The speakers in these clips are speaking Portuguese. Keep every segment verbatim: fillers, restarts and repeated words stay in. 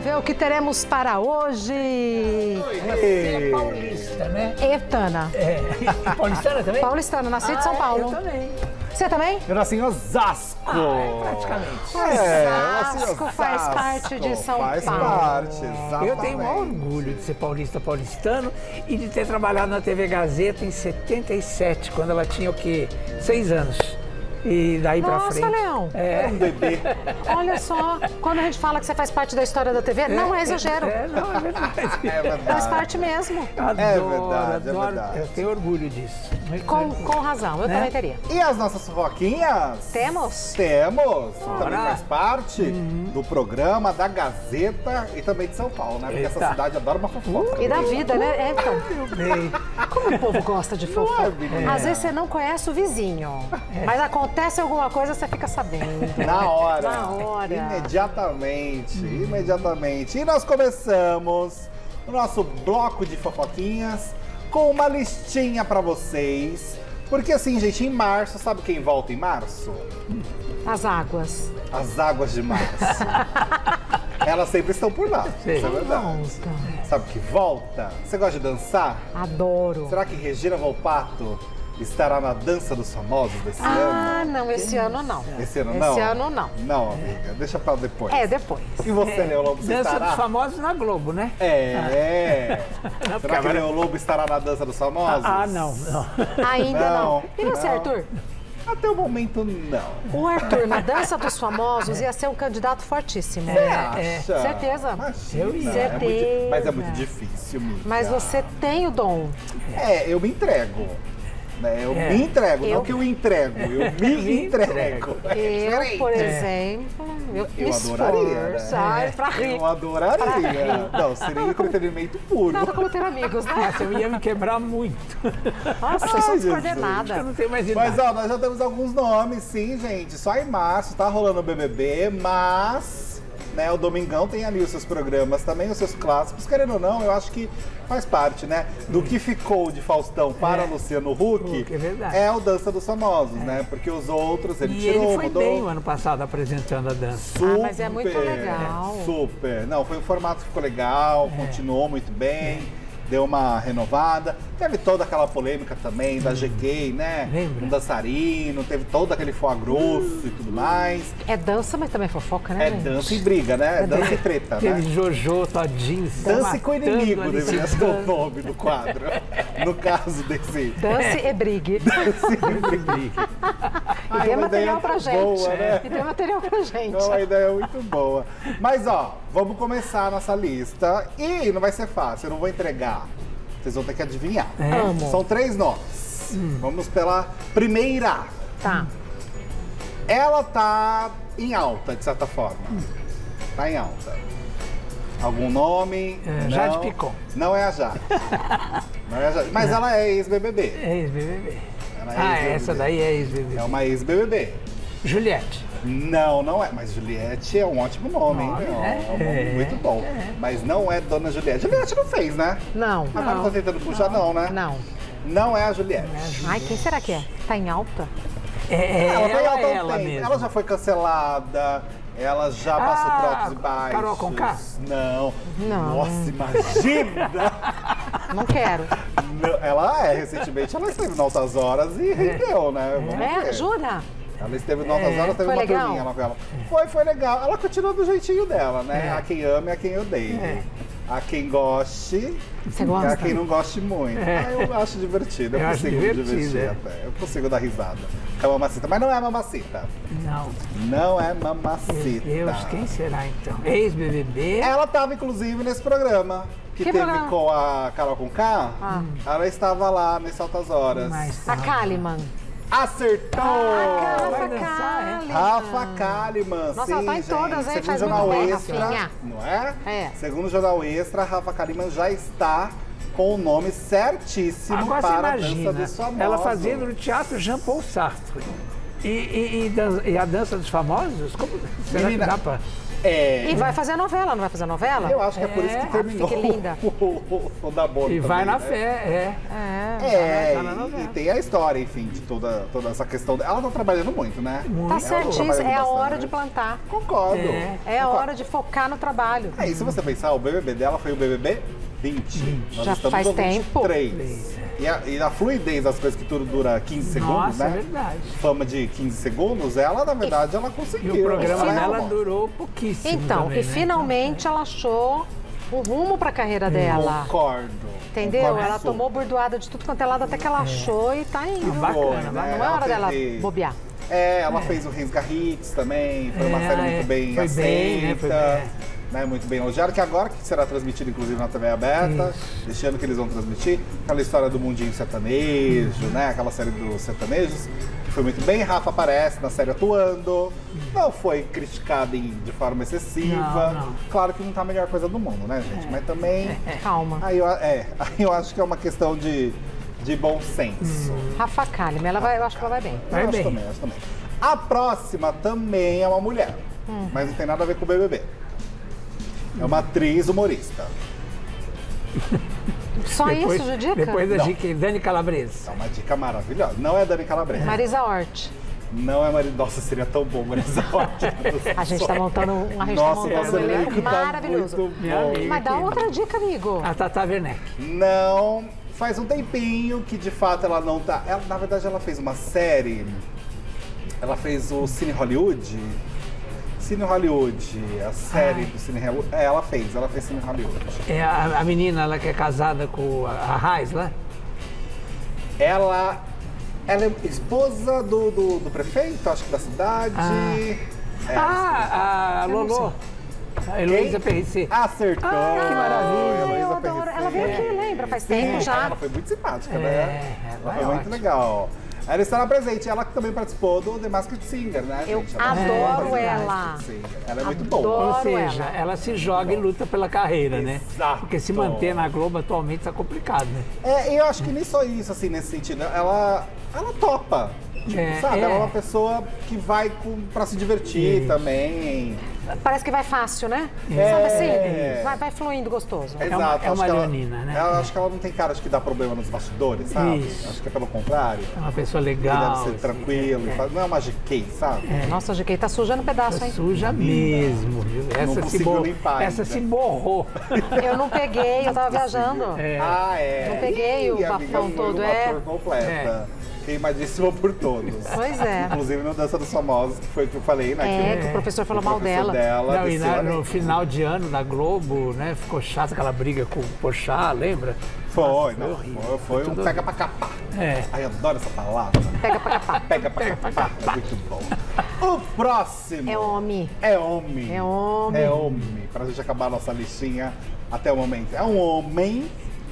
ver o que teremos para hoje. Você é paulista, né? Etana. É. Paulistana também? Paulistana, nasci de Ah, São é, Paulo. eu também. Você também? Eu nasci em Osasco. Ah, é, praticamente. É, eu nasci em Osasco faz parte de São faz Paulo. parte, exatamente. Eu tenho o maior orgulho de ser paulista paulistano e de ter trabalhado na T V Gazeta em setenta e sete, quando ela tinha o quê? Seis anos. E daí pra Nossa, frente. Leão. É. Um bebê. Olha só, quando a gente fala que você faz parte da história da T V, não é exagero. É, não, é verdade. É verdade. Faz parte mesmo. Adoro, É verdade, é adoro. verdade. Eu tenho orgulho disso. Muito Com, orgulho. com razão, eu Né? também teria. E as nossas fofoquinhas? Temos? Temos. Também Bora. faz parte Uhum. do programa, da Gazeta e também de São Paulo, né? Porque Eita. essa cidade adora uma fofoca. E da vida, né? É, então, Meu bem. como o povo gosta de fofoca? menina? Às vezes você não conhece o vizinho, mas acontece alguma coisa, você fica sabendo. Na hora. Na hora. Imediatamente, imediatamente. E nós começamos o nosso bloco de fofoquinhas com uma listinha pra vocês. Porque assim, gente, em março, sabe quem volta em março? As águas. As águas de março. Elas sempre estão por lá, Sei. isso é verdade. Volta. Sabe que volta? Você gosta de dançar? Adoro. Será que Regina Volpato estará na Dança dos Famosos desse Ah, ano? não, esse ano não. Esse ano não? Esse ano não. Não, amiga, deixa pra depois. É, depois. E você, Leão Lobo, você Dança estará? dos famosos na Globo, né? É, é. Não, porque Será que agora- Leão Lobo estará na Dança dos Famosos? Ah, não, não. Ainda não. Não, E você, não. Arthur? Até o momento, não. O Arthur, na Dança dos Famosos, ia ser um candidato fortíssimo. Você é. acha? Certeza. Imagina, Eu ia. é muito- Certeza. mas é muito difícil, amiga. Mas você tem o dom. É, eu me entrego. Né? Eu É. me entrego, Eu- não que eu entrego, eu me Me entrego. É Eu, diferente. por exemplo, eu, Eu me adoraria, né? esforço, ai, pra rir. Eu adoraria. Não, seria entretenimento puro. Nada como ter amigos, né? Nossa, eu ia me quebrar muito. Nossa, eu Ai, sou Jesus. Eu descoordenada. não tenho mais idade. Mas ó, nós já temos alguns nomes, sim, gente. Só em março tá rolando o B B B, mas né, o Domingão tem ali os seus programas também, os seus clássicos. Querendo ou não, eu acho que faz parte, né? Do que ficou de Faustão para É. Luciano Huck, Huck, é verdade. é o Dança dos Famosos, né? Porque os outros ele E tirou, ele foi mudou. bem o ano passado apresentando a dança. Super, Ah, mas é muito legal. Super. Não, foi um formato que ficou legal, É. continuou muito bem, deu uma renovada. Teve toda aquela polêmica também da G K, né? Lembra? Um dançarino, teve todo aquele foie grosso e tudo mais. É dança, mas também é fofoca, né, É gente? dança e briga, né? É dança e treta, Aquele né? Jojo todinho. se Dance com o matando inimigo ali, deveria se ser o dando. nome do quadro. No caso desse. Dance e brigue. E Ai, dê uma material ideia pra gente. boa, né? E dê material pra gente. É uma ideia muito boa. Mas ó, vamos começar a nossa lista. E não vai ser fácil, eu não vou entregar. Vocês vão ter que adivinhar. É. Amo. São três nomes. Vamos pela primeira. Tá. Ela tá em alta, de certa forma. Tá em alta. Algum nome? É, Não. Jade Picon. Não é a Jade. Não é a Jade. Mas ela é ex-B B B. É ex-B B B. Ela é Ah, ex-B B B. essa daí é ex-B B B. É uma ex-B B B. Juliette. Não, não é. Mas Juliette é um ótimo nome, hein? Nome, É um- né? é um nome É, muito bom. Mas não é Dona Juliette. Juliette não fez, né? Não. Agora Não. tá tentando puxar, não, né? Não. Não é a Juliette. Ai, quem será que é? Tá em alta? É, é Ela foi ela, alta há um ela tempo. mesmo. Ela já foi cancelada. Ela já passou Ah, por altos e baixos. Carol Conká? Não. Não. Nossa, imagina! Não quero. Não, ela é, recentemente, ela esteve em Altas Horas e rendeu, né? Vamos É, ver. jura? Ela esteve em Altas É. Horas, teve Foi uma legal? turminha lá com ela. Foi, foi legal. Ela continua do jeitinho dela, né? É. A quem ama e a quem odeia. É. A quem goste Você e gosta? a quem não goste muito. É. Ah, eu acho divertido, eu, Eu acho consigo me divertido, divertir é. até. Eu consigo dar risada. É mamacita, mas não é mamacita. Não. Não é Meu mamacita. Deus, quem será então? Ex-B B B? Ela estava, inclusive, nesse programa. Que, Que teve programa? com a Carol Conká. Ah. Ela estava lá nesse Altas Horas. Mas, A Kalimann. Acertou! Ah, vai Rafa dançar, é? Kalimann. Rafa Kalimann, Nossa, sim, ela tá em gente. todas, hein? Segundo Faz o Jornal muito bem, Extra, Rafinha. não é? É. Segundo o Jornal Extra, Rafa Kalimann já está com o nome certíssimo Agora você para a imagina, Dança dos Famosos. ela fazendo no teatro Jean Paul Sartre. E, e- e dan- e a dança dos famosos? Como será Menina, que dá pra... É. E vai fazer a novela, não vai fazer a novela? Eu acho que é, por isso que Ah, terminou que linda. o, o, o da Bono E vai também, na né? fé, é. É. É, tá na e- novela. e tem a história, enfim, de toda, toda essa questão. Ela tá trabalhando muito, né? Tá Ela certíssimo, trabalhando é a hora bastante. de plantar. Concordo. É. É a Concordo. hora de focar no trabalho. É, e se você pensar, o B B B dela foi o B B B vinte. Nós Já estamos faz no tempo. vinte e três. E a, e a fluidez das coisas, que tudo dura quinze segundos, Nossa, né? é verdade. Fama de quinze segundos, ela, na verdade, ela E conseguiu. o programa Ela é dela uma- durou pouquíssimo Então, também, e né? finalmente ela achou um rumo pra carreira dela. Concordo. Entendeu? Concordo Ela super. tomou burdoada de tudo quanto é lado até que ela achou e tá indo. Ah, bacana, Foi, né? Não é Ela hora dela teve- bobear. É, ela fez o Reis Garrits também, foi uma É, série é. muito bem Foi aceita, bem, né? Foi bem. né, muito bem elogiada, que agora que será transmitido inclusive na T V aberta, este ano que eles vão transmitir, aquela história do mundinho sertanejo, né, aquela série dos sertanejos, que foi muito bem, Rafa aparece na série atuando, não foi criticada em- de forma excessiva, Não, não. claro que não tá a melhor coisa do mundo, né, gente, mas também, Calma. aí eu, é, aí eu acho que é uma questão de, de bom senso. Rafa Kalimann, ela vai, eu acho que ela vai bem. Vai Eu acho bem. também, acho também. A próxima também é uma mulher, Hum. mas não tem nada a ver com o B B B. É uma atriz humorista. Só Depois, isso de dica? Depois da Não. dica, Dani Calabresa. É uma dica maravilhosa. Não é Dani Calabresa. Marisa Hort. Não é Marisa. Nossa, seria tão bom, Marisa Hort. A gente tá montando um, a gente tá Nossa, montando nosso um elenco elenco tá maravilhoso. muito Minha bom. amiga. Mas dá outra dica, amigo. A Tata Werneck. Não, faz um tempinho que de fato ela não tá. Ela, na verdade, ela fez uma série. Ela fez o Cine Hollywood. Cine Hollywood, a série do Cine Hollywood. É, ela fez, ela fez Cine Hollywood. É a, a menina ela que é casada com a, a Raiz lá. Ela, ela é esposa do, do, do prefeito, acho que da cidade. É, Ah, a Lolo. A Heloísa Perricet. Acertou! Ah, que maravilha. Ai, eu Heloísa adoro. Perricet. Ela veio aqui, lembra? Faz tempo Sim, já. Ela foi muito simpática, É, né? ela Ela é foi muito ótima. legal. Ela estará presente, ela que também participou do The Masked Singer, né, Eu gente? Ela adoro participou do The ela. Masked Singer. Ela é muito Adoro. boa. Ou seja, ela. ela. se joga e luta pela carreira, né? Exato. Porque se manter na Globo atualmente tá complicado, né? É, e eu acho que nem só isso, assim, nesse sentido. Ela, ela topa. Tipo, É, sabe? é. Ela é uma pessoa que vai com, pra se divertir também. Parece que vai fácil, né? É. Sabe assim? Vai, vai fluindo gostoso. uma- Exato. é acho uma que ela- leonina, né? Ela, acho que ela não tem cara de que dá problema nos bastidores, sabe? Isso. Acho que é pelo contrário. É uma pessoa Que legal. deve ser assim, tranquilo. é. e faz- Não é uma G K, sabe? Nossa, G K tá sujando um pedaço, Tá hein? suja mesmo, viu? Essa se, consigo bo- limpar essa ainda. se borrou. Eu não peguei, eu tava viajando. É. Ah, é. Não peguei o Ih, amiga, bafão foi todo, uma é. tour completa. Queimadíssima por todos. Pois é. Inclusive no Dança dos Famosos, que foi o que eu falei, né? É, que o professor falou o mal professor dela. Não, e desceu na- a no lenha. final de ano da Globo, né? Ficou chata aquela briga com o Pochá, lembra? Foi, Nossa, não, horrível. foi, foi um Tudo pega pra capar. É. Ai, eu adoro essa palavra. Pega pra capar. Pega pra capar. É muito bom. O próximo É homem. é homem. É homem. É homem. Pra gente acabar a nossa listinha até o momento. É um homem,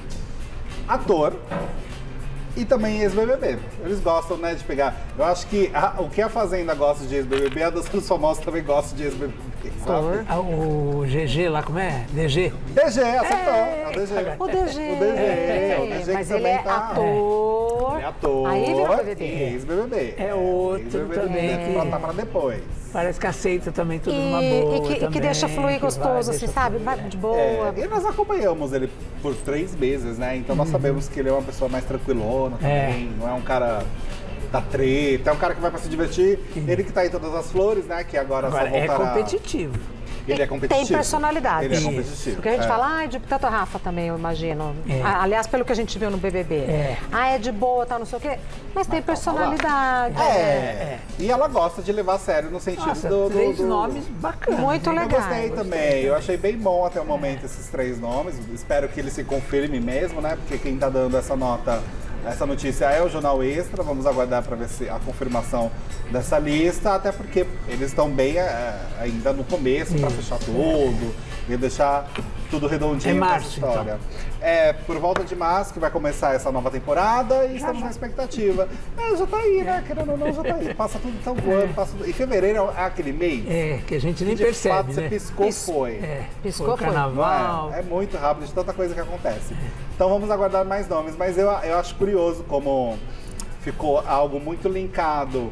ator e também ex-B B B. Eles gostam, né, de pegar. Eu acho que a- o que a Fazenda gosta de ex-B B B, a Dança dos Famosos também gosta de ex-B B B, sabe? Ah, o G G lá, como é? D G? D G, acertou. É, o D G. O D G. O D G, É, o D G mas que ele também é tá- ator. Ele é ator. Aí virou B B B. e ex-B B B. É outro ex-B B B também que que- botar pra depois. Parece que aceita também tudo numa E, boa. e que, e que também, deixa fluir que vai, gostoso, assim, deixa sabe? fluir. Vai de boa. É, e nós acompanhamos ele por três meses, né? Então nós sabemos que ele é uma pessoa mais tranquilona também, não é um cara da treta, é um cara que vai pra se divertir. Ele que tá em Todas as Flores, né? Que agora, Agora, só é voltará... competitivo. Ele é competitivo. Tem personalidade. Ele é Isso. competitivo. Porque a gente é. fala, ai, de tanto a Rafa também, eu imagino. É. A- Aliás, pelo que a gente viu no B B B. É. Ah, é de boa, tal, não sei o quê. Mas tem personalidade. É. E ela gosta de levar a sério no sentido Nossa, do, do- três do- nomes bacanas. Muito hein? Eu legal. gostei também, eu achei bem bom até o momento esses três nomes. Espero que ele se confirme mesmo, né? Porque quem tá dando essa nota, essa notícia é o Jornal Extra. Vamos aguardar para ver se a confirmação dessa lista, até porque eles estão bem é, ainda no começo para fechar tudo e deixar tudo redondinho É com essa março, então. história. É por volta de março que vai começar essa nova temporada e estamos na expectativa. É, já tá aí, né? Querendo ou não, já tá aí. Passa tudo tão voando, passa tudo. E fevereiro é aquele mês. É, que a gente nem de percebe, fato, né? você piscou, Pis- foi. É, Piscou, foi foi. carnaval. Não é? É muito rápido de tanta coisa que acontece. Então vamos aguardar mais nomes, mas eu, eu acho curioso como ficou algo muito linkado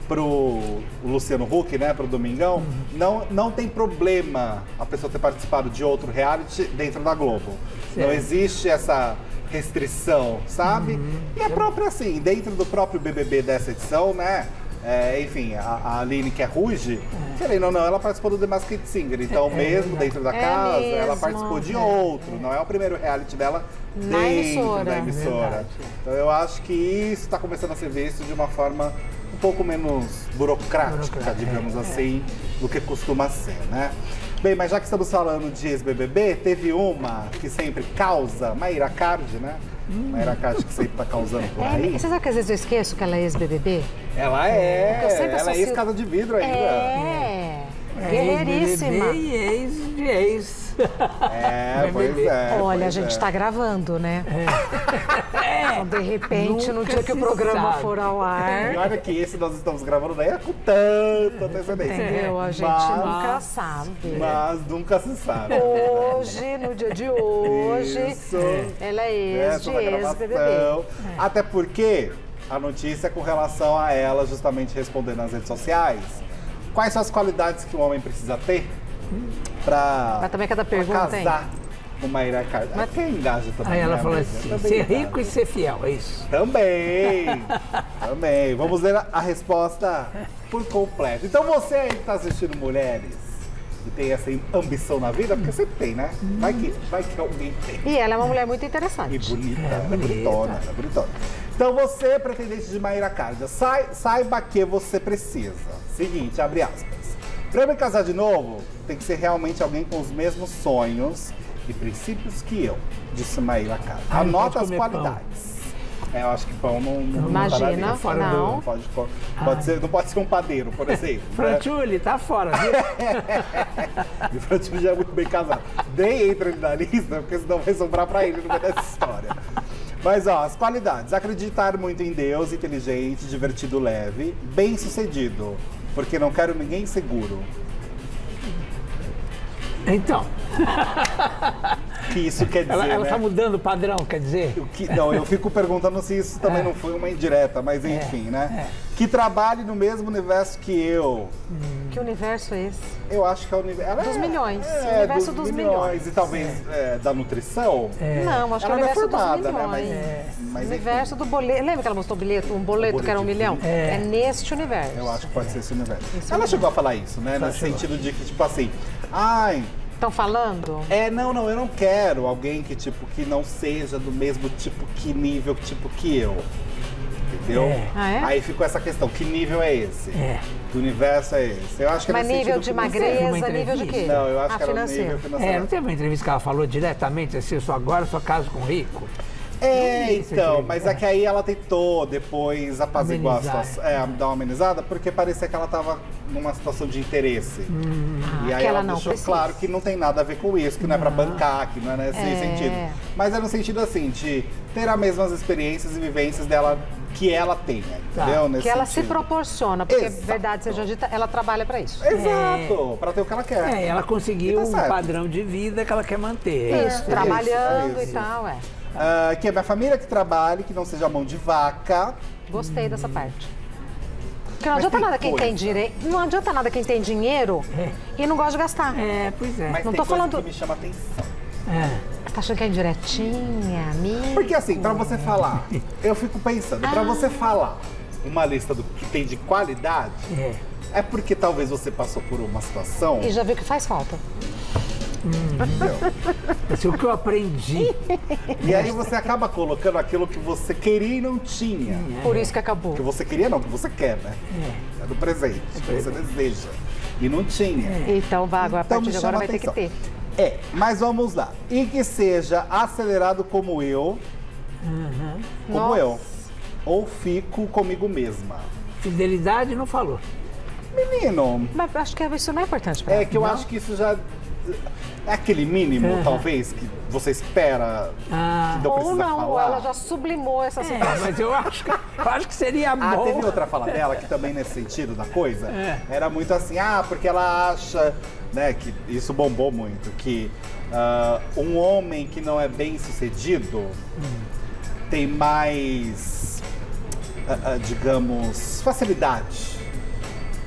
pro Luciano Huck, né, pro Domingão, uhum. não, não tem problema a pessoa ter participado de outro reality dentro da Globo. Certo. Não existe essa restrição, sabe? Uhum. E é próprio assim, dentro do próprio B B B dessa edição, né? É, enfim, a, a Aline, que é Ruge, é. querendo ou não, ela participou do The Masked Singer. Então, é, mesmo é dentro da casa, é ela participou de é. outro. Não é o primeiro reality dela Na dentro emissora. da emissora. Então, eu acho que isso está começando a ser visto de uma forma um pouco menos burocrática, burocrática digamos é, assim, é. do que costuma ser, né? Bem, mas já que estamos falando de ex-B B B, teve uma que sempre causa, Mayra Card, né? Hum. Mayra Card que sempre tá causando por aí. É, você sabe que às vezes eu esqueço que ela é ex-B B B? Ela é, ela é ex-casa de vidro ainda. É, é. Guerreiríssima. E ex de ex. É, pois é. Olha, pois a gente é. tá gravando, né? É. Então, de repente, no dia que o programa sabe. for ao ar... E olha que esse nós estamos gravando daí é com tanta antecedência. Entendeu? A gente mas, nunca sabe. Mas nunca se sabe. Hoje, no dia de hoje, Isso. ela é ex de ex-B B B. É. Até porque a notícia é com relação a ela justamente responder nas redes sociais. Quais são as qualidades que um homem precisa ter pra, Mas também cada pergunta, pra casar com Mayra Card? Mas quem engaja também? Aí ela né, falou amiga? assim, Também ser engaja. rico e ser fiel, é isso? Também, também. Vamos ver a, a resposta por completo. Então você aí que está assistindo Mulheres e tem essa ambição na vida, porque sempre tem, né? Vai que, vai que alguém tem. E ela é uma mulher muito interessante. E bonita, É, é, bonita. bonitona, é bonitona. Então você, pretendente de Mayra Card, sai, saiba que você precisa. Seguinte, abre aspas. Pra me casar de novo, tem que ser realmente alguém com os mesmos sonhos e princípios que eu, disse Mayra Card. Ah, não Anota pode as comer qualidades. É, eu acho que pão não, não Imagina, não, fora não. não pode, pode ser, não pode ser um padeiro, por exemplo. né? Frantuli, tá fora, viu? E o Frantuli já é muito bem casado. Nem entra ele na lista, porque senão vai sobrar pra ele no meio dessa história. Mas ó, as qualidades. Acreditar muito em Deus, inteligente, divertido, leve, bem sucedido. Porque não quero ninguém inseguro. Então, O que isso quer dizer, ela, ela né? tá mudando o padrão, quer dizer? O que, não, eu fico perguntando se isso também É. não foi uma indireta, mas enfim, É, né? é. Que trabalhe no mesmo universo que eu. Que universo é esse? Eu acho que é o universo... Dos milhões. É, O universo dos milhões. E talvez é, da nutrição. É. Não, acho que Ela é o não é universo formada, dos né? milhões. Mas, É. mas O enfim, universo do boleto. Lembra que ela mostrou bilhete, um boleto que era um boleto milhão? de- É, É. neste universo. eu acho que pode ser esse universo. Esse Ela universo. chegou a falar isso, né? Ela Nesse chegou. sentido de que, tipo assim, ai, Estão falando? é, não, não, eu não quero alguém que, tipo, que não seja do mesmo tipo, que nível, tipo, que eu. Entendeu? É. Ah, é? Aí ficou essa questão, que nível é esse? É. Que universo é esse? Eu acho que é Mas nesse nível sentido de financeiro. Uma magreza, nível de quê? entrevista. Não, eu acho Ah, que era o financeiro. nível financeiro. É, não teve uma entrevista que ela falou diretamente assim, eu sou agora, eu só caso com rico? É, Isso, então, gente, mas é. é que aí ela tentou depois apaziguar a Amenizar. situação, é, dar uma amenizada, porque parecia que ela tava numa situação de interesse. Ah, E aí que ela, ela não deixou precisa. claro que não tem nada a ver com isso, que não é pra bancar, que não é nesse É. sentido. Mas é no sentido assim, de ter as mesmas experiências e vivências dela que ela tenha, Tá. entendeu? Nesse Que ela se sentido. proporciona, porque Exato. verdade seja dita, ela trabalha pra isso. Exato, pra ter o que ela quer. É, ela conseguiu E tá um certo. padrão de vida que ela quer manter. É Isso, isso. trabalhando é isso. e tal, é. Ah, que é minha família que trabalhe, que não seja mão de vaca. Gostei dessa parte. Porque não Mas adianta tem nada quem coisa. tem direito. Não adianta nada quem tem dinheiro e não gosta de gastar. É, pois é. Mas Não tem tô coisa falando- que me chama atenção. É. Você tá achando que é indiretinha, amigo? Porque assim, pra você falar, eu fico pensando, pra você falar uma lista do que tem de qualidade, É. é porque talvez você passou por uma situação. E já viu que faz falta. Assim, o que eu aprendi. E aí você acaba colocando aquilo que você queria e não tinha. Por isso que acabou. Que você queria não, que você quer, né? É do presente, que você deseja. E não tinha. Então, vá, agora, a Então partir me de agora chama vai ter que atenção. ter. É, mas vamos lá. E que seja acelerado como eu, como Nossa. eu. Ou fico comigo mesma. Fidelidade não falou. Menino, Mas acho que isso não é importante pra é ela. que eu Não? acho que isso já é aquele mínimo, Uhum. talvez, que você espera Ah. que não Ou precisa não, ou falar. ela já sublimou essa É, situação. mas eu acho que, eu acho que seria Ah, bom. teve outra fala dela que também nesse sentido da coisa, É. era muito assim, ah, porque ela acha, né, que isso bombou muito, que ah, um homem que não é bem sucedido tem mais, ah, ah, digamos, facilidade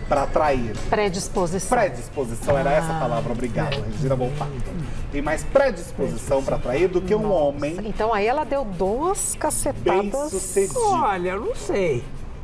pra atrair? Predisposição. Predisposição, era essa a palavra, obrigado, Regina Volpato. Tem mais predisposição pra atrair do que um homem Então aí ela deu duas bem cacetadas. sucedido. Olha, eu não sei.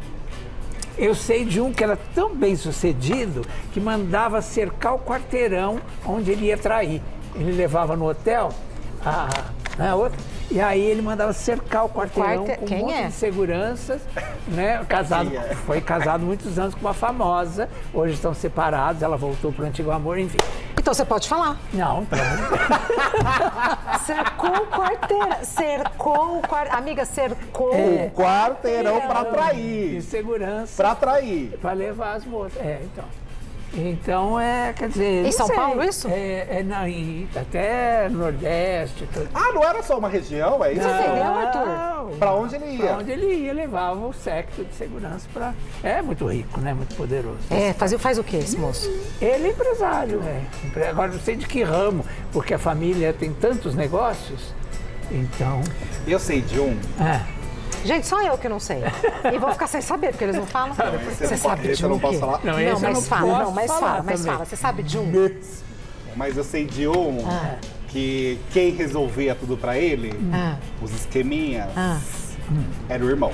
Eu sei de um que era tão bem sucedido que mandava cercar o quarteirão onde ele ia trair. Ele levava no hotel a, a outra, e aí ele mandava cercar o quarteirão Quarte- com um Quem monte é? de seguranças, né? Casado, Quem é? foi casado muitos anos com uma famosa, hoje estão separados, ela voltou para o antigo amor, enfim. Então você pode falar. Não, pelo amor de Deus. Cercou o quarteirão. Cercou o quarteirão. Amiga, cercou. O quarteirão pra De atrair. segurança. Pra atrair. Para levar as moças. É, então. Então, é, quer dizer. Em não São sei. Paulo, isso? É, é não, em- até Nordeste. Tudo. Ah, não era só uma região, é isso? Você entendeu, Não, Arthur? Pra onde ele ia? Pra onde ele ia, levava o séquito de segurança para. É muito rico, né? Muito poderoso. É, faz, faz o quê esse moço? Ele é empresário, né? Empre- Agora não sei de que ramo, porque a família tem tantos negócios. Então. Eu sei de um. É. Gente, só eu que não sei. E vou ficar sem saber, porque eles não falam. esse Você eu não sabe posso- esse de eu um não posso quê? falar. Não, Não, esse eu mas não fala, posso não, mas falar fala, mas também. fala. Você sabe de um? Mas eu sei de um que quem resolvia tudo pra ele, Ah. os esqueminhas, Ah. era o irmão.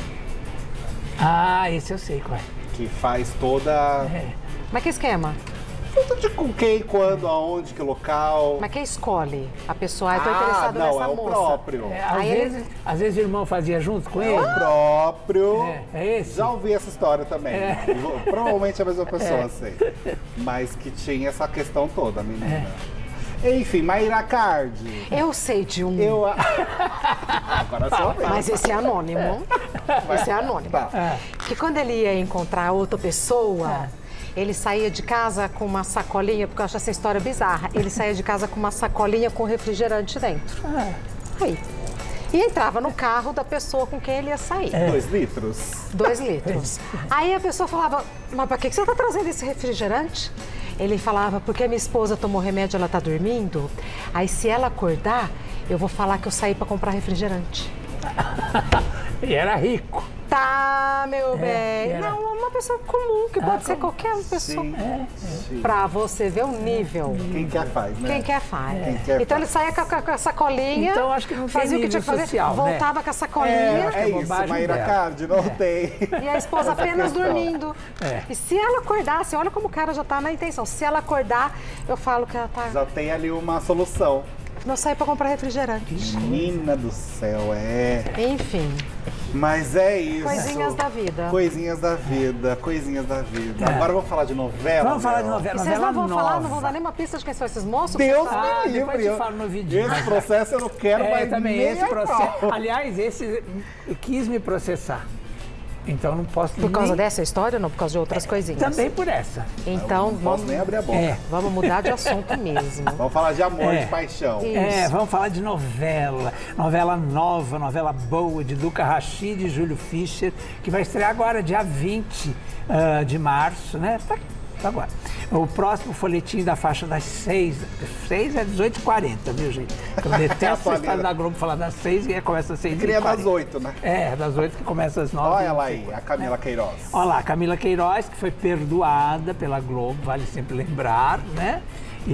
Ah, esse eu sei qual é. Que faz toda. Mas que esquema? Tudo de com quem, quando, aonde, que local. Mas quem escolhe? A pessoa, ah, eu tô ah, interessado não, nessa é o moça. próprio. É, às, Aí ele- vezes, às vezes o irmão fazia junto com É ele. o próprio. É, é esse? Já ouvi essa história também. Provavelmente é a mesma pessoa, sei. Mas que tinha essa questão toda, menina. Enfim, Mayra Card. Eu sei de um. Eu. Agora só vem. Mas esse é anônimo. Esse é anônimo. Tá. Que quando ele ia encontrar outra pessoa, ele saía de casa com uma sacolinha, porque eu acho essa história bizarra. Ele saía de casa com uma sacolinha com refrigerante dentro. Aí. E entrava no carro da pessoa com quem ele ia sair. Dois litros. Dois litros. Aí a pessoa falava, mas pra que que você tá trazendo esse refrigerante? Ele falava, porque minha esposa tomou remédio, ela tá dormindo. Aí se ela acordar, eu vou falar que eu saí pra comprar refrigerante. E era rico. Tá, meu bem. era. Não, uma pessoa comum, que pode ser qualquer pessoa. Sim. Pra você ver o nível. Quem quer faz, né? Quem quer faz. Quem quer então faz. ele saia com a, com a sacolinha, Então, acho que não tem fazia o que tinha nível que fazer, social, né? voltava com a É, sacolinha é isso, bobagem Mayra dela. Card, não tem. e a esposa apenas questão. dormindo. É. E se ela acordasse, olha como o cara já tá na intenção. Se ela acordar, eu falo que ela tá. Já tem ali uma solução. Não saí pra comprar refrigerante. Menina do céu, é. Enfim, Mas é isso. coisinhas da vida. Coisinhas da vida, coisinhas da vida. Agora vamos falar de novela. Vamos falar de Mel? novela. E vocês novela não vão nova. falar, não vão dar nenhuma pista de quem são esses moços? Deus Ah, me depois livre. eu eu- falo no vidinho. Esse processo eu não quero É, mais também nem esse a processo. pau. Aliás, esse quis me processar. Então não posso Por causa nem... dessa história ou não? Por causa de outras coisinhas? Também por essa. Então, Não posso vamos, nem abrir a boca. É. vamos mudar de assunto mesmo. Vamos falar de amor, É. de paixão. Isso. É, vamos falar de novela. Novela nova, novela boa, de Duca Rachid e Júlio Fischer, que vai estrear agora, dia vinte ah, de março, né? Tá, tá agora. O próximo folhetim da faixa das seis. seis é dezoito e quarenta, viu, gente? Eu detesto essa Atualiza. história da Globo falar das seis e começa às seis e Queria quarenta. das oito, né? É, das oito que começa às nove. Olha ela aí, a Camila Queiroz. Olha lá, Camila Queiroz, que foi perdoada pela Globo, vale sempre lembrar, né?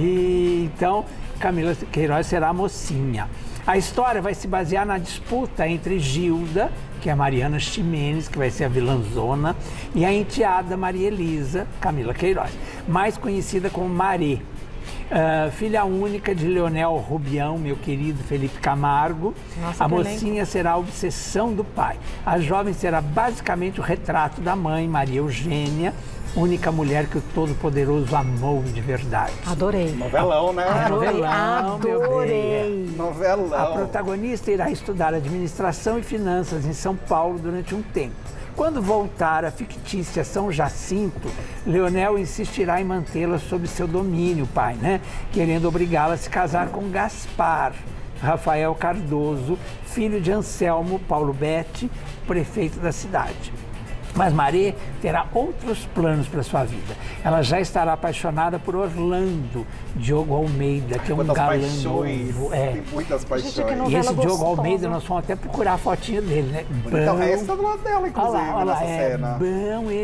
E então, Camila Queiroz será a mocinha. A história vai se basear na disputa entre Gilda, que é a Mariana Ximenes, que vai ser a vilãzona, e a enteada Maria Elisa, Camila Queiroz, mais conhecida como Marê. Ah, filha única de Leonel Rubião, meu querido Felipe Camargo. Nossa, a que mocinha será a obsessão do pai. A jovem será basicamente o retrato da mãe, Maria Eugênia, única mulher que o Todo-Poderoso amou de verdade. Adorei. Novelão, né? Adorei. novelão, meu Adorei. Novelão. A protagonista irá estudar administração e finanças em São Paulo durante um tempo. Quando voltar à fictícia São Jacinto, Leonel insistirá em mantê-la sob seu domínio, pai, né? Querendo obrigá-la a se casar com Gaspar, Rafael Cardoso, filho de Anselmo Paulo Betti, prefeito da cidade. Mas Marê terá outros planos para sua vida. Ela já estará apaixonada por Orlando, Diogo Almeida, que é um Quantas galã paixões. novo. É. Tem muitas Gente, paixões. que E novela esse Diogo gostosa. Almeida, nós fomos até procurar a fotinha dele, né? Então, Bom. essa tá do lado dela, Olha inclusive, lá, olha lá, nessa é cena. bom ele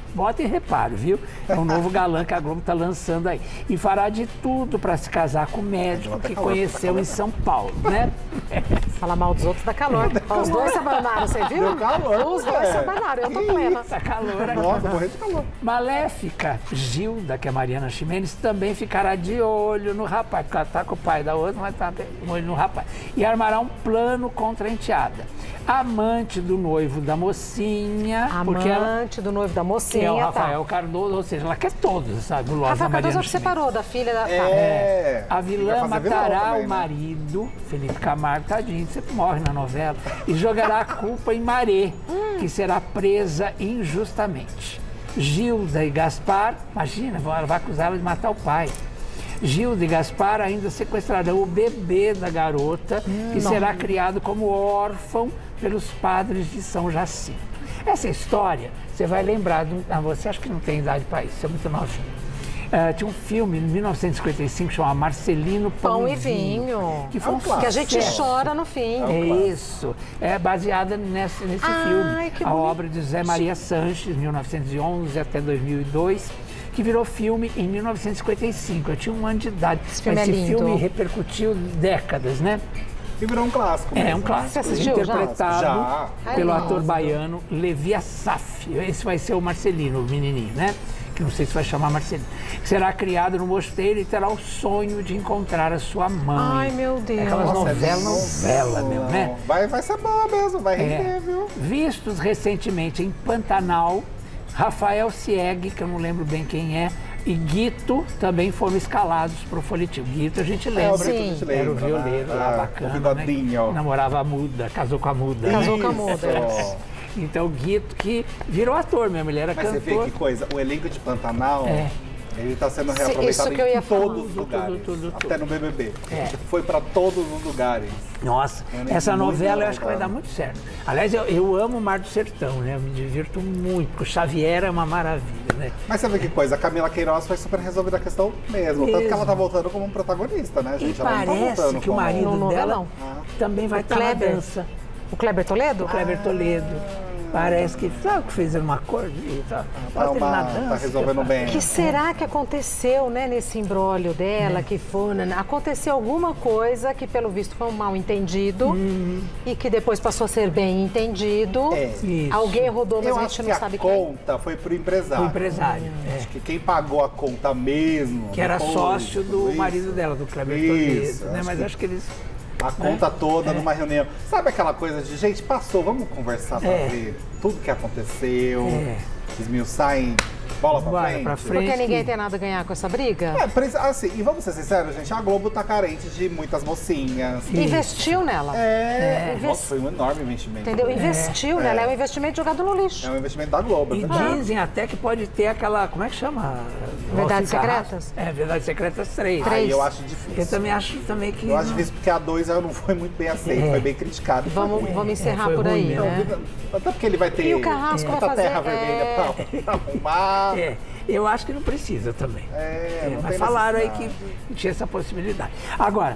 Bota e reparo, viu? É um novo galã que a Globo está lançando aí. E fará de tudo para se casar com o médico que conheceu em São Paulo, né? Falar mal dos outros dá calor. Os dois se abanaram, você viu? Deu calor, Os dois é. se abanaram, eu tô plena. Tá calor aqui. Nossa, morrendo de calor. Maléfica Gilda, que é Mariana Ximenes, também ficará de olho no rapaz, porque ela tá com o pai da outra, mas tá de olho no rapaz. E armará um plano contra a enteada. Amante do noivo da mocinha, porque ela Amante do noivo da mocinha, que é o tá. Rafael Cardoso, ou seja, ela quer todos, sabe? O Lola Rafael da Cardoso Mariana que Ximenes. separou da filha da... É. A vilã Vai fazer vilão matará também, o né? marido, Felipe Camargo, tadinho, sempre morre na novela, e jogará a culpa em Maré, que será presa injustamente. Gilda e Gaspar, imagina, ela vai acusar ela de matar o pai. Gilda e Gaspar ainda sequestrarão o bebê da garota, que Não. será criado como órfão pelos padres de São Jacinto. Essa história, você vai lembrar, de um, ah, você acha que não tem idade para isso, você é muito novinho. Uh, tinha um filme em mil novecentos e cinquenta e cinco chamado Marcelino Pão, Pão e Vinho. que foi um clássico. Que a gente sucesso. chora no fim. É isso, é baseada nesse, nesse Ai, filme. que A bonito. obra de José Maria Sanches, mil novecentos e onze até dois mil e dois, que virou filme em mil novecentos e cinquenta e cinco. Eu tinha um ano de idade. Esse filme Mas é esse lindo. filme repercutiu décadas, né? E virou um clássico É mesmo. um clássico. Você assistiu já? Interpretado Já. pelo Ai, ator nossa. baiano Levi Assaf. Esse vai ser o Marcelino, o menininho, né? Que não sei se vai chamar Marcelino. Que será criado no mosteiro e terá o sonho de encontrar a sua mãe. Ai, meu Deus. É aquelas Nossa, é novelas, novela bem mesmo, bom. né? Vai, vai ser boa mesmo, vai render, É. viu? Vistos recentemente em Pantanal, Rafael Sieg, que eu não lembro bem quem é, e Guito também foram escalados para o folhetim. Guito a gente lembra, É, o Brito a gente era o lembra, violeiro né? lá Ah, bacana, o bigodinho. né? Namorava a muda, casou com a muda. Casou né? com a muda. Isso. Então o Guito que virou ator mesmo, ele era Mas você vê cantor. que coisa, o elenco de Pantanal, É. ele está sendo Sim, reaproveitado isso que eu ia em falar. todos os Tudo, lugares, tudo, tudo, até tudo. no B B B. É. Foi para todos os lugares. Nossa, É essa muito novela eu acho que vai legal. dar muito certo. Aliás, eu, eu amo o Mar do Sertão, né? Eu me divirto muito, porque o Xavier é uma maravilha, né? Mas você vê que coisa, a Camila Queiroz foi super resolvida a questão mesmo. Tanto que Mesmo. ela tá voltando como um protagonista, né, E gente? Ela não tá parece voltando que o como- marido No dela novelão. também vai O estar na Kleber. dança. O Kleber Toledo? O Kleber Toledo. Parece que, sabe que fez uma coisa e tal. Tá, Bota ele uma- na dança. tá resolvendo bem. O que será que aconteceu, né, nesse imbróglio dela, que foi, né, aconteceu alguma coisa que pelo visto foi um mal entendido e que depois passou a ser bem entendido. É. Isso. Alguém rodou, mas Eu a acho gente que não a sabe quem. conta foi pro empresário. O empresário. é. Acho que quem pagou a conta mesmo. Que era depois, sócio tudo do isso, marido dela, do Kleber Isso, Toledo. Né? acho Mas que- acho que eles. A conta toda numa reunião. Sabe aquela coisa de, gente, passou, vamos conversar pra É. ver tudo que aconteceu, É. esmiuçar em bola pra Bora frente? pra frente. Porque ninguém que- tem nada a ganhar com essa briga? É, por isso- assim, e vamos ser sinceros, gente, a Globo tá carente de muitas mocinhas. Investiu nela. É, É. nossa, foi um enorme investimento. Entendeu? Investiu nela. É um investimento jogado no lixo. É um investimento da Globo. E é verdade. dizem até que pode ter aquela. Como é que chama? Verdades Valci Carrasco. Secretas? É, Verdades Secretas três. Três. Aí eu acho difícil. Eu também acho também que. Eu acho não- difícil porque a dois não foi muito bem aceita, É. foi bem criticado. Vamos, vamos encerrar foi por ruim aí, mesmo. né? Até porque ele vai ter E o Carrasco vai muita fazer, terra é, vermelha pra, pra arrumar. É, eu acho que não precisa também. É, É, não mas tem falaram aí necessidade. que tinha essa possibilidade. Agora,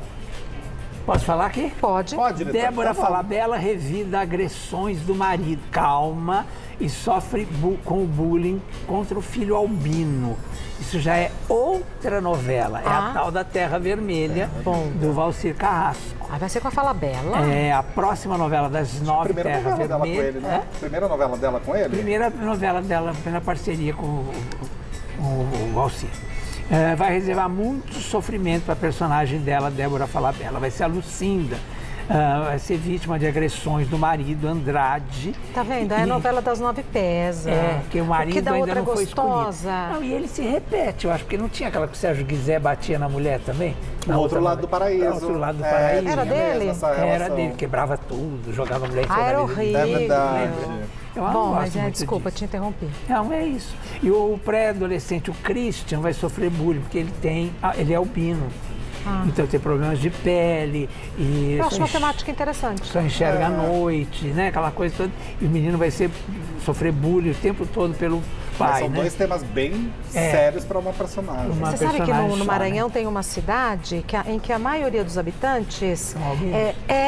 posso falar aqui? Pode. Pode, diretor? Débora Tá bom. Falabella revida agressões do marido. Calma, e sofre bu- com o bullying contra o filho albino. Isso já é outra novela. É Ah. a tal da Terra Vermelha, Bom. do Valcir Carrasco. Aí vai ser com a Falabella. É a próxima novela das nove Primeira Terra novela dela com Vermelha. ele, né? É? Primeira novela dela com ele? Primeira novela dela, primeira parceria com o, o, o Valcir. É, vai reservar muito sofrimento para a personagem dela, Débora Falabella. Vai ser a Lucinda. Ah, vai ser vítima de agressões do marido, Andrade. Tá vendo? É a E- novela das nove pesa. É, que o marido que da ainda outra não foi gostosa. escolhido. Não, e ele se repete, eu acho, porque não tinha aquela que o Sérgio Guizé batia na mulher também? No Na outro outra lado do novela. paraíso. No outro lado do É, paraíso. tinha Era dele? mesmo essa Era relação. dele, quebrava tudo, jogava a mulher em cima Ah, da era mesa. horrível. É verdade. Eu não Bom, gosto mas é, muito desculpa, disso. te interrompi. Não, é isso. E o pré-adolescente, o Christian, vai sofrer bullying, porque ele tem. ah, ele é albino. Então tem problemas de pele e Eu acho só uma enx- temática interessante. só enxerga à noite, né? Aquela coisa toda. E o menino vai ser, sofrer bullying o tempo todo pelo Mas pai, são né? dois temas bem É. sérios para uma personagem. Uma- Você sabe que no, personagem no só, Maranhão tem uma cidade que a- em que a maioria dos habitantes São albinos? é, é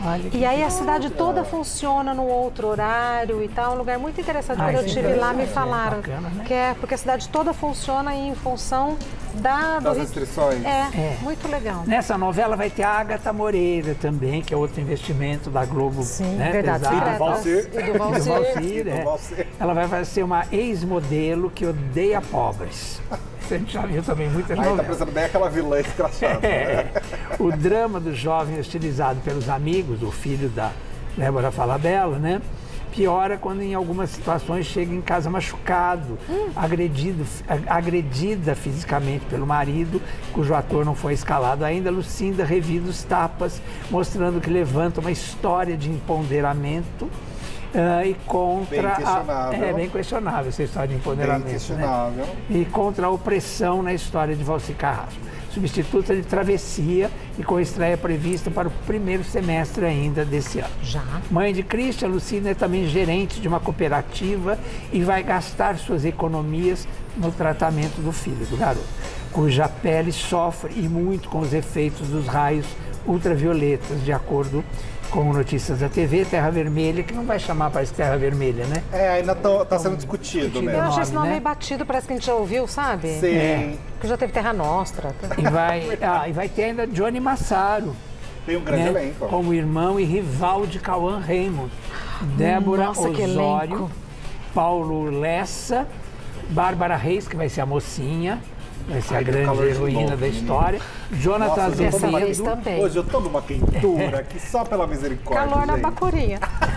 Olha que E aí a cidade toda funciona num outro horário e tal, um lugar muito interessante. Ah, Quando eu isso é estive lá, me interessante, falaram é bacana, né? que é porque a cidade toda funciona em função da, do Das rit- restrições. É, É. muito legal. Nessa novela vai ter a Agatha Moreira também, que é outro investimento da Globo. Sim, né, verdade. pesado. E do Valsir. E do E do Valsir. Valsir, E do é. Valsir. Ela vai vai ser uma ex-modelo que odeia pobres. Isso a gente já viu também muitas Aí tá novelas. pensando bem aquela vilã escrachada. né? É. O drama do jovem hostilizado pelos amigos, o filho da Débora Falabella, né? Piora quando em algumas situações chega em casa machucado, agredido, agredida fisicamente pelo marido, cujo ator não foi escalado ainda. Lucinda revida os tapas, mostrando que levanta uma história de empoderamento ah, e contra Bem questionável. a, é bem questionável essa história de Bem empoderamento, né? questionável. E contra a opressão na história de Valci Carrasco. Substituta de Travessia e com estreia prevista para o primeiro semestre ainda desse ano. Já. Mãe de Christian, Lucina é também gerente de uma cooperativa e vai gastar suas economias no tratamento do filho, do garoto, cuja pele sofre e muito com os efeitos dos raios ultravioletas, de acordo com notícias da T V. Terra Vermelha, que não vai chamar para esse Terra Vermelha, né? É, ainda tô- tá sendo discutido discutido. Eu mesmo. achei esse nome, nome né? meio batido, parece que a gente já ouviu, sabe? Sim. É. Que já teve Terra Nostra. E vai, ah, e vai ter ainda Johnny Massaro, Tem um grande né, elenco. como irmão e rival de Cauã Raymond, Débora Nossa, que Osório, elenco. Paulo Lessa, Bárbara Reis, que vai ser a mocinha, vai ser Ai, a que grande calor de heroína novo, da menino. história, Jonathan Nossa, eu tô Dessa numa- vez Azevedo, também. Hoje eu tô numa quentura aqui só pela misericórdia. Calor na gente. bacurinha.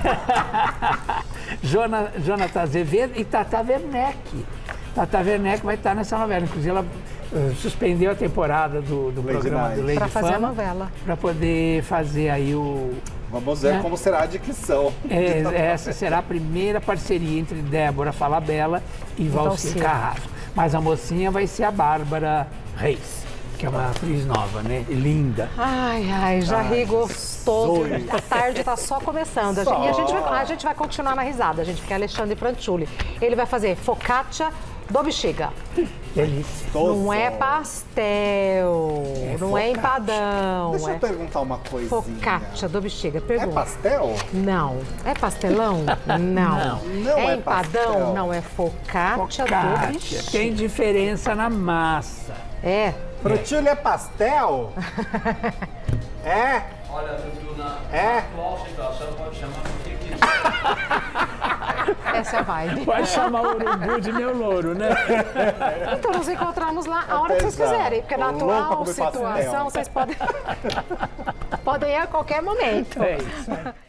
Jona- Jonathan Azevedo e Tata Werneck. Tata Werneck vai estar nessa novela, inclusive ela eh, suspendeu a temporada do, do Lady programa Night. do Lady Pra fazer a Fama novela. para poder fazer aí o... Vamos ver Né? como será a dicção. É, essa será a primeira parceria entre Débora Falabella e Valci Valci. Carrasco. Mas a mocinha vai ser a Bárbara Reis, que é uma atriz nova, né? E linda. Ai, ai, já ri gostoso. sonho. A tarde tá só começando. A Só. gente- E a gente, vai, a gente vai continuar na risada, gente, porque é Alexandre Pranciulli. Ele vai fazer focaccia do bexiga. Delícia. Não é pastel, não é focaccia. empadão. Deixa eu é perguntar uma coisinha. focaccia do bexiga. É Pergunta. pastel? Não. É pastelão? Não. Não é é empadão? pastel. Não, é focaccia, do Focaccia. bexiga. Tem diferença na massa. É. Frutilha é pastel? É? Olha, Dudu, na É? atual situação pode chamar do que quiser. Essa é a vibe. Pode chamar o urubu de meu louro, né? Então nos encontramos lá a hora que vocês Apesar, quiserem, porque na tô louco pra atual comer situação pastel. vocês podem, podem ir a qualquer momento. É isso.